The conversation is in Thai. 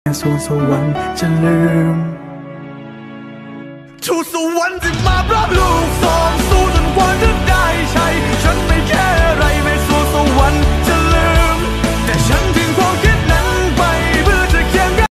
สวงสวรรค์จะลืมทูตสวรรค์ที่มารับลูกฝน